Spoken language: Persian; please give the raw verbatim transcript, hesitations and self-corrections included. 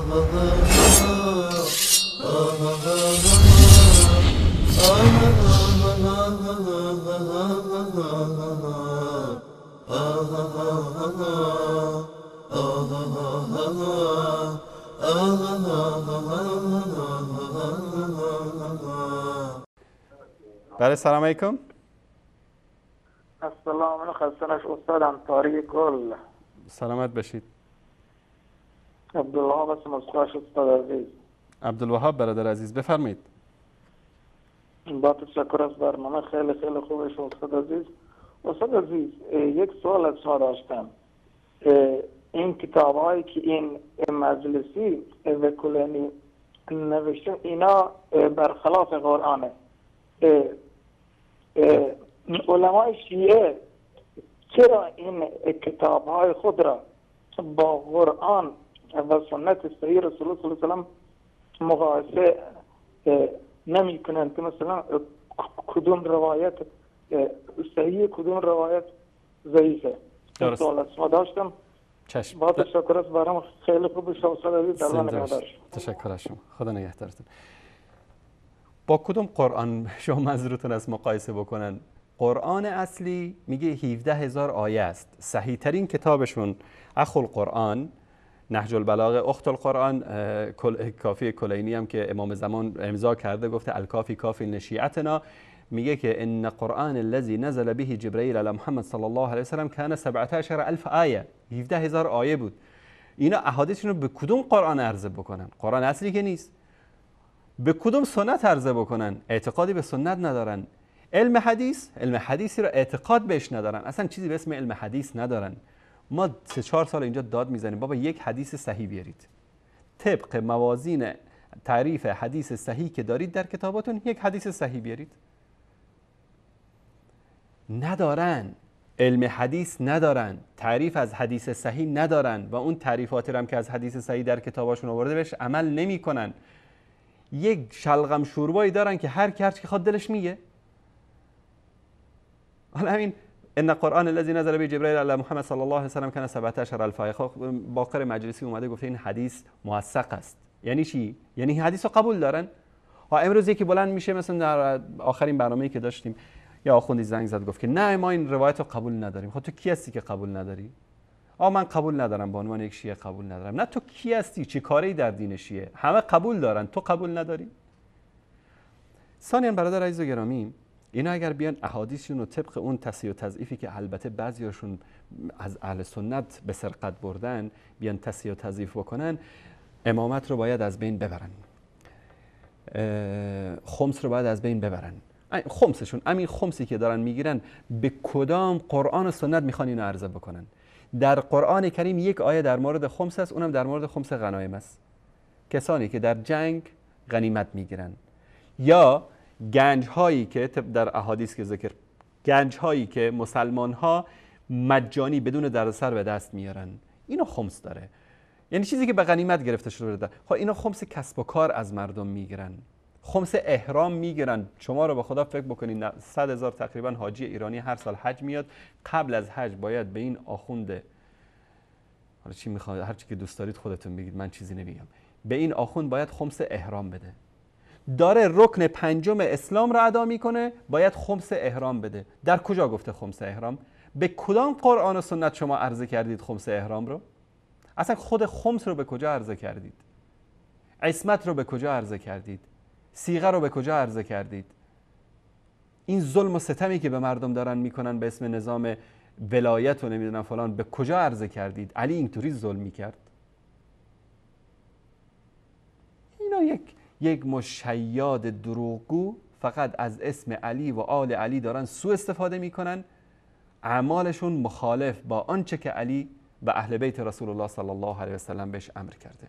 بله سلام علیکم. السلام علیکم. خسته نش استادم تاریک گل. سلامت باشید. عبدالوهاب هستم از فاش استاد عزیز. عبدالوهاب برادر عزیز بفرمایید. با تشکر از برنامه خیلی خیلی خوبش استاد عزیز. استاد عزیز یک سوال از شما داشتم. این کتاب هایی که این مجلسی و کلینی نوشته اینا برخلاف قرآنه. علمای شیعه چرا این کتاب های خود را با قرآن و سنت صحیح رسول الله صلی الله علیه و سلم مقایسه نمی کنند که مثلا کدوم روایت صحیح کدوم روایت ضعیفه؟ درست. سوال از شما داشتم. چشم. با تشکر از برنامه خیلی خوب شما استاد عزیز. در نگهدار. تشکر از شما. خدا نگهدارتون. با کدوم قرآن شما منظورتون از مقایسه بکنن؟ قرآن اصلی میگه هفده هزار آیه است. صحیح ترین کتابشون اخو القرآن، نهج البلاغه، اخت القرآن، کافی کلینی هم که امام زمان امضا کرده گفته الکافی کافی نشیعتنا، میگه که ان قرآن الذی نزل به جبرئیل علی محمد صلی الله علیه و سلم کان سبعة عشر الف آیه، هفده هزار آیه بود. اینا احادیثشون رو به کدوم قرآن عرضه بکنن؟ قرآن اصلی که نیست. به کدوم سنت عرضه بکنن؟ اعتقادی به سنت ندارن. علم حدیث، علم حدیثی رو اعتقاد بهش ندارن. اصلا چیزی به اسم علم حدیث ندارن. ما سه چهار سال اینجا داد میزنیم بابا یک حدیث صحیح بیارید. طبق موازین تعریف حدیث صحیح که دارید در کتاباتون یک حدیث صحیح بیارید. ندارن. علم حدیث ندارن. تعریف از حدیث صحیح ندارن و اون تعریفاتی هم که از حدیث صحیح در کتاباشون آورده بهش عمل نمیکنن. یک شلغم شوربایی دارن که هر کی که خود دلش میگه. حالا همین ان قرآن الذی نزل به جبرئیل علی محمد صلی الله علیه و سلم کان سبعة عشر الف آیه. باقر مجلسی اومده گفته این حدیث موثق است. یعنی چی؟ یعنی حدیث رو قبول دارن؟ ها امروز یکی بلند میشه مثلا در آخرین برنامه‌ای که داشتیم یا آخوندی زنگ زد گفت که نه ما این روایت رو قبول نداریم. خب تو کی هستی که قبول نداری؟ آ من قبول ندارم، به عنوان یک شیعه قبول ندارم. نه تو کی هستی؟ چی کاری در دین شیعه؟ همه قبول دارن، تو قبول نداری؟ ثانیاً برادر عزیز و گرامی، اینا اگر بیان احادیثشون رو طبق اون تصحیح و تضعیفی که البته بعضیاشون از اهل سنت به سرقت بردن بیان تصحیح و تضعیف بکنن، امامت رو باید از بین ببرن، خمس رو باید از بین ببرن. خمسشون، همین خمسی که دارن میگیرن به کدام قرآن و سنت میخوان اینو عرضه بکنن؟ در قرآن کریم یک آیه در مورد خمس است، اونم در مورد خمس غنایم است. کسانی که در جنگ غنیمت میگیرن یا گنج هایی که در احادیث که ذکر، گنج هایی که مسلمان ها مجانی بدون دردسر به دست میارن، اینو خمس داره. یعنی چیزی که به غنیمت گرفته شده بوده. خب اینا خمس کسب و کار از مردم میگیرن، خمس احرام میگیرن. شما رو به خدا فکر بکنین صد هزار تقریبا حاجی ایرانی هر سال حج میاد، قبل از حج باید به این آخوند، حالا چی میخواد هر چی که دوست دارید خودتون بگید، من چیزی نمیگم، به این آخوند باید خمس احرام بده. داره رکن پنجم اسلام رو ادا میکنه، باید خمس احرام بده. در کجا گفته خمس احرام؟ به کدام قرآن و سنت شما عرضه کردید خمس احرام رو؟ اصلا خود خمس رو به کجا عرضه کردید؟ عصمت رو به کجا عرضه کردید؟ صیغه رو به کجا عرضه کردید؟ این ظلم و ستمی که به مردم دارن میکنن به اسم نظام ولایت و نمیدونم فلان، به کجا عرضه کردید؟ علی اینطوری ظلم میکرد؟ اینا یک یک مشیاد دروغگو فقط از اسم علی و آل علی دارن سوء استفاده میکنن. اعمالشون مخالف با آنچه که علی و اهل بیت رسول الله صلی الله علیه و سلم بهش امر کرده.